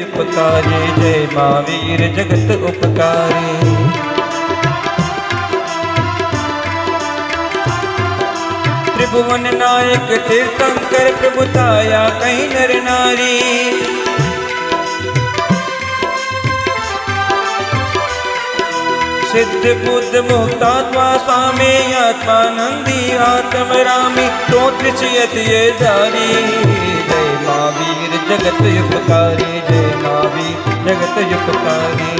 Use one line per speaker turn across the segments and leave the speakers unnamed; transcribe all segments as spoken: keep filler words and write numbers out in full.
उपकारी जय महावीर जगत उपकारी। त्रिभुवन नायक तीर्थंकर प्रभुताया कहीं नर नारी। सिद्ध बुद्ध मुक्तात्मा स्वामी आत्मानंदी आत्म रामी तोत्रियत ये जारी। जय महावीर जगत उपकारी जय महावीर जगत उपकारी।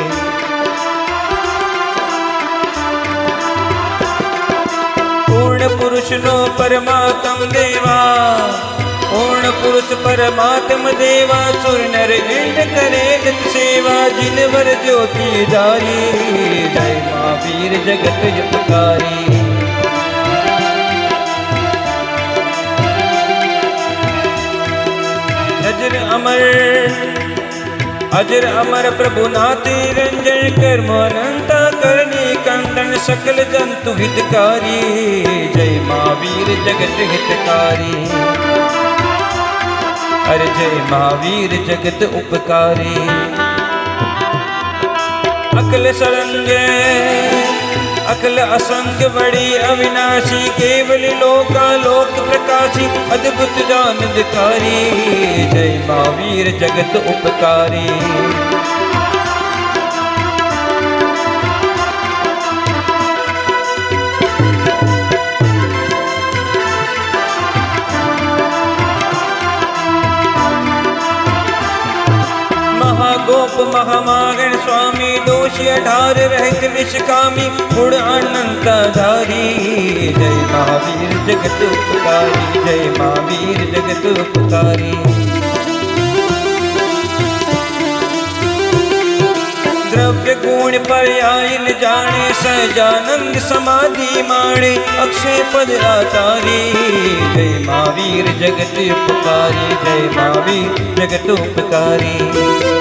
पूर्ण पुरुष नो परमात्म देवा पूर्ण पुरुष परमात्म देवा सुर नर इंद्र करे जत सेवा जिनवर ज्योति जारी। जय महावीर जगत उपकारी। अजर अमर अजर अमर प्रभु नाथ रंजन कर्म अनंता करनी कंदन सकल जंतु हितकारी। जय महावीर जगत हितकारी। अरे जय महावीर जगत उपकारी। अकल सरंजय अकल असंख्य बड़ी अविनाशी केवल लोका लोक प्रकाशी अद्भुत जानकारी। जय महावीर जगत उपकारी। गोप महामागण स्वामी दोषी अठार रहित निष्कामी गुण अनंतधारी। जय महावीर जगत उपकारी जय महावीर जगत उपकारी। द्रव्य गुण पर्याय न जाने सहजानंद समाधि माणे अक्षय पद आतारी। जय महावीर जगत उपकारी जय महावीर जगत उपकारी।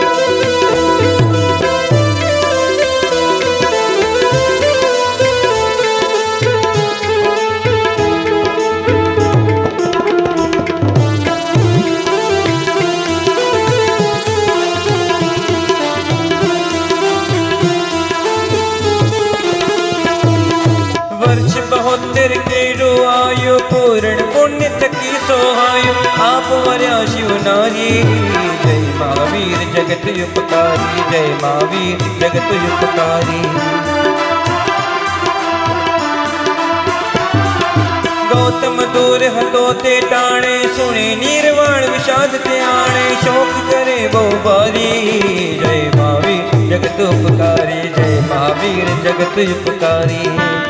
वर्ष बहोत्तर के रो आयु पूर्ण पुण्य थकी सोहायु आप वर्या शिव नारी। जय महावीर जगत उपकारी जय महावीर जगत उपकारी। गौतम दूर हतोते टाणे सुने निर्वाण विषाद ते आणे शोक करे बहु बारी। जय महावीर जगत उपकारी जय महावीर जगत उपकारी।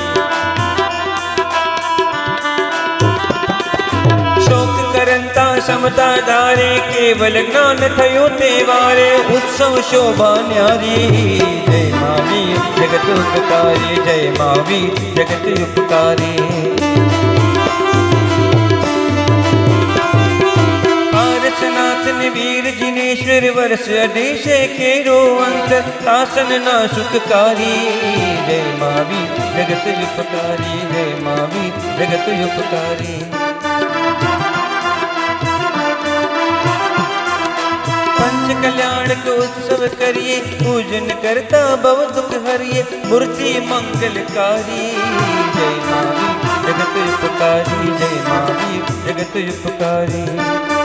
करंता समता धारे केवल ज्ञान थयो ते वारे उत्सव शोभा न्यारी। जय महावीर जगत उपकारी जय महावीर जगत उपकारी। पारसनाथ वीर जिनेश्वर वर्ष अदेश के रो अंत आसन न सुखकारी। जय महावीर जगत उपकारी जय महावीर जगत उपकारी। पंच कल्याण को उत्सव करिए पूजन करता भव दुख हरिए मूर्ति मंगलकारी। जय महावीर जगत उपकारी जय महावीर जगत उपकारी।